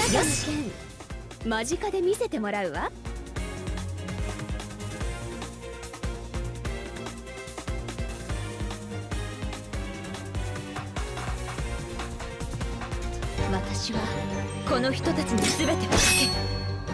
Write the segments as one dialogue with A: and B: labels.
A: たの剣間近で見せてもらうわ。私はこの人たちに全てをかける。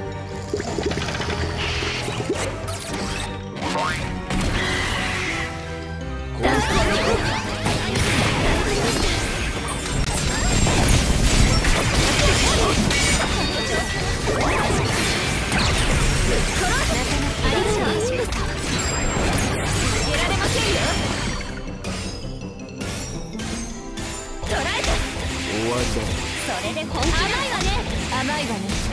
A: それで本気。甘いわね。甘いわね。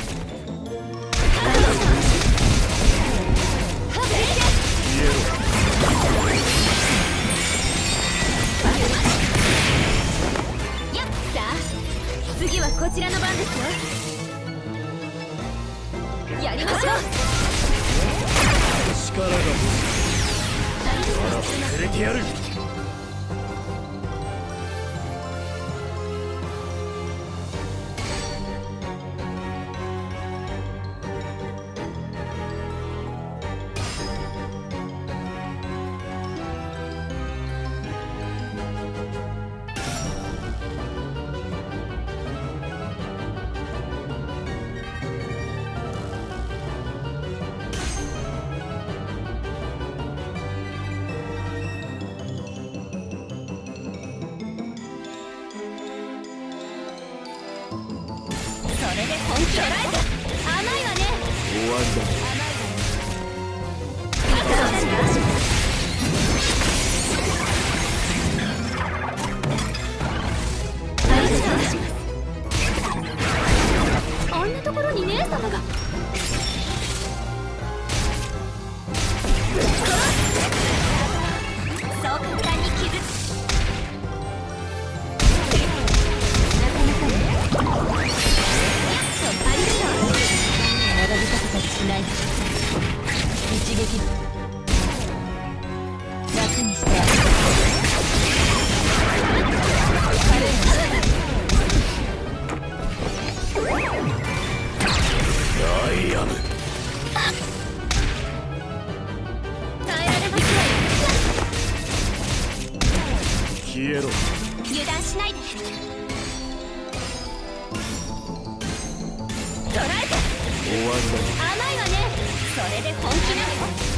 A: やっ、さあ次はこちらの番ですよ。やりましょう。
B: 力が触れてやる。
A: それで本気で甘いわね。
B: 終わりだ。
A: あんなところに姉様が。そう簡単に傷つしない。一撃楽にして
B: アイアム
A: 耐えられますよ。
B: 消えろ。
A: 油断しないで。捕らえて。
B: 終わりだ。
A: 甘いわね。それで本気なの。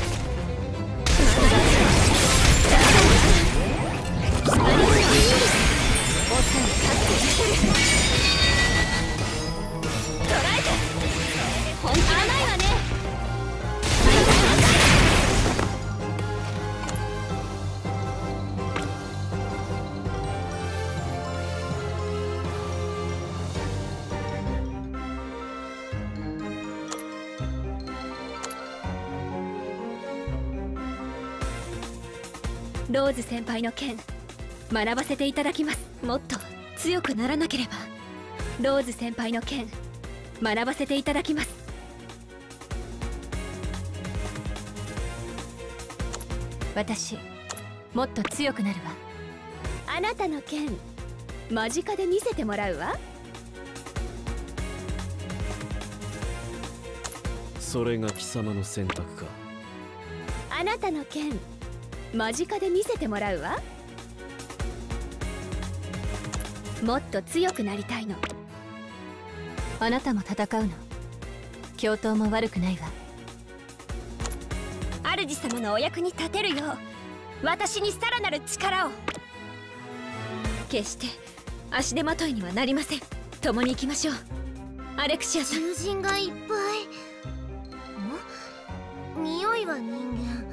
A: ローズ先輩の剣学ばせていただきます。もっと強くならなければ。ローズ先輩の剣学ばせていただきます。私もっと強くなるわ。あなたの剣間近で見せてもらうわ。
B: それが貴様の選択か。
A: あなたの剣間近で見せてもらうわ。もっと強くなりたいの。あなたも戦うの。教頭も悪くないわ。主様のお役に立てるよう私にさらなる力を。決して足手まといにはなりません。共に行きましょう。アレクシアさん。
C: 友人がいっぱい。匂いは人間。